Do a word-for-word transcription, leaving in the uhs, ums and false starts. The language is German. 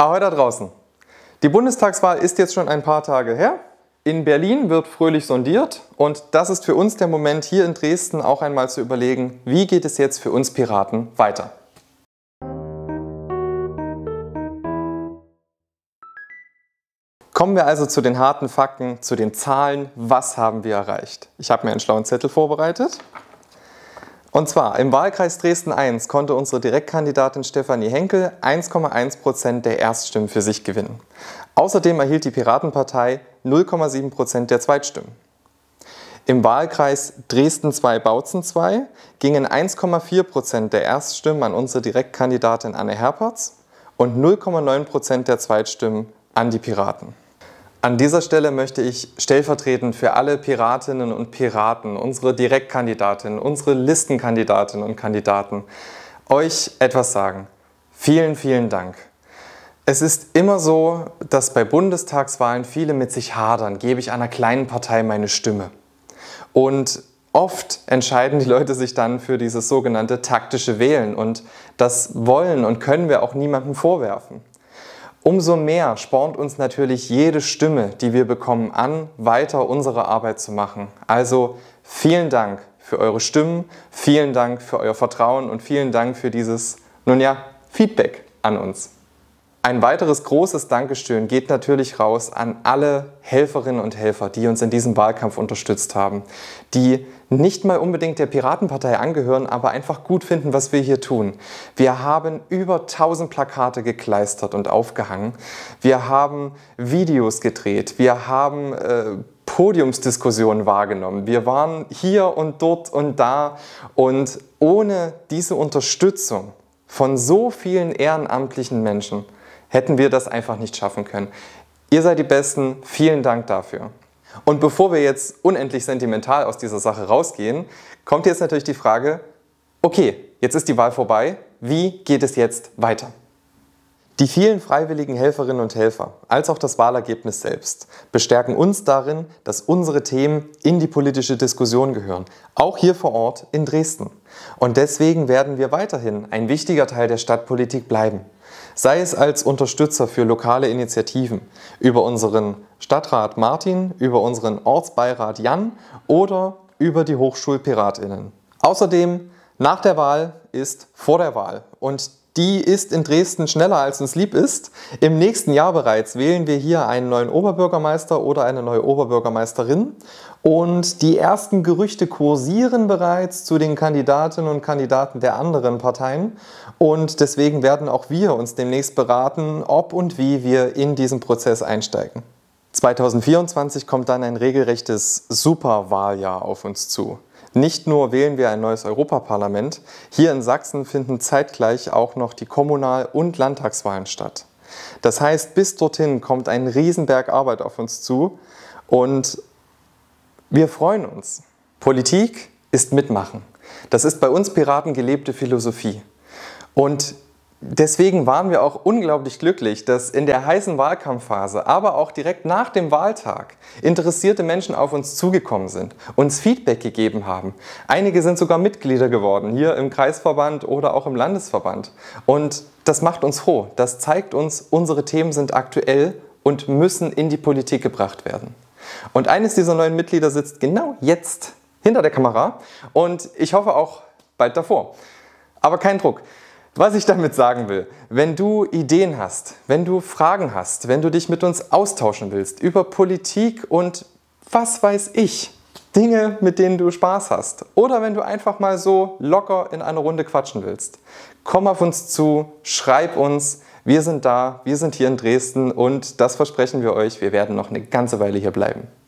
Ahoi da draußen! Die Bundestagswahl ist jetzt schon ein paar Tage her. In Berlin wird fröhlich sondiert und das ist für uns der Moment, hier in Dresden auch einmal zu überlegen, wie geht es jetzt für uns Piraten weiter. Kommen wir also zu den harten Fakten, zu den Zahlen. Was haben wir erreicht? Ich habe mir einen schlauen Zettel vorbereitet. Und zwar im Wahlkreis Dresden eins konnte unsere Direktkandidatin Stefanie Henkel eins Komma eins Prozent der Erststimmen für sich gewinnen. Außerdem erhielt die Piratenpartei null Komma sieben Prozent der Zweitstimmen. Im Wahlkreis Dresden zwei Bautzen zwei gingen eins Komma vier Prozent der Erststimmen an unsere Direktkandidatin Anne Herpertz und null Komma neun Prozent der Zweitstimmen an die Piraten. An dieser Stelle möchte ich stellvertretend für alle Piratinnen und Piraten, unsere Direktkandidatinnen, unsere Listenkandidatinnen und Kandidaten, euch etwas sagen. Vielen, vielen Dank. Es ist immer so, dass bei Bundestagswahlen viele mit sich hadern. Gebe ich einer kleinen Partei meine Stimme? Und oft entscheiden die Leute sich dann für dieses sogenannte taktische Wählen. Und das wollen und können wir auch niemandem vorwerfen. Umso mehr spornt uns natürlich jede Stimme, die wir bekommen, an, weiter unsere Arbeit zu machen. Also vielen Dank für eure Stimmen, vielen Dank für euer Vertrauen und vielen Dank für dieses, nun ja, Feedback an uns. Ein weiteres großes Dankeschön geht natürlich raus an alle Helferinnen und Helfer, die uns in diesem Wahlkampf unterstützt haben, die nicht mal unbedingt der Piratenpartei angehören, aber einfach gut finden, was wir hier tun. Wir haben über tausend Plakate gekleistert und aufgehangen. Wir haben Videos gedreht. Wir haben äh, Podiumsdiskussionen wahrgenommen. Wir waren hier und dort und da. Und ohne diese Unterstützung von so vielen ehrenamtlichen Menschen hätten wir das einfach nicht schaffen können. Ihr seid die Besten. Vielen Dank dafür. Und bevor wir jetzt unendlich sentimental aus dieser Sache rausgehen, kommt jetzt natürlich die Frage, okay, jetzt ist die Wahl vorbei, wie geht es jetzt weiter? Die vielen freiwilligen Helferinnen und Helfer, als auch das Wahlergebnis selbst, bestärken uns darin, dass unsere Themen in die politische Diskussion gehören, auch hier vor Ort in Dresden. Und deswegen werden wir weiterhin ein wichtiger Teil der Stadtpolitik bleiben. Sei es als Unterstützer für lokale Initiativen, über unseren Stadtrat Martin, über unseren Ortsbeirat Jan oder über die Hochschulpiratinnen. Außerdem, nach der Wahl ist vor der Wahl und die ist in Dresden schneller als uns lieb ist. Im nächsten Jahr bereits wählen wir hier einen neuen Oberbürgermeister oder eine neue Oberbürgermeisterin. Und die ersten Gerüchte kursieren bereits zu den Kandidatinnen und Kandidaten der anderen Parteien. Und deswegen werden auch wir uns demnächst beraten, ob und wie wir in diesen Prozess einsteigen. zweitausendvierundzwanzig kommt dann ein regelrechtes Superwahljahr auf uns zu. Nicht nur wählen wir ein neues Europaparlament, hier in Sachsen finden zeitgleich auch noch die Kommunal- und Landtagswahlen statt. Das heißt, bis dorthin kommt ein Riesenberg Arbeit auf uns zu und wir freuen uns. Politik ist Mitmachen. Das ist bei uns Piraten gelebte Philosophie. Und deswegen waren wir auch unglaublich glücklich, dass in der heißen Wahlkampfphase, aber auch direkt nach dem Wahltag, interessierte Menschen auf uns zugekommen sind, uns Feedback gegeben haben. Einige sind sogar Mitglieder geworden, hier im Kreisverband oder auch im Landesverband. Und das macht uns froh. Das zeigt uns, unsere Themen sind aktuell und müssen in die Politik gebracht werden. Und eines dieser neuen Mitglieder sitzt genau jetzt hinter der Kamera und ich hoffe auch bald davor. Aber kein Druck. Was ich damit sagen will, wenn du Ideen hast, wenn du Fragen hast, wenn du dich mit uns austauschen willst über Politik und was weiß ich, Dinge, mit denen du Spaß hast oder wenn du einfach mal so locker in einer Runde quatschen willst, komm auf uns zu, schreib uns, wir sind da, wir sind hier in Dresden und das versprechen wir euch, wir werden noch eine ganze Weile hier bleiben.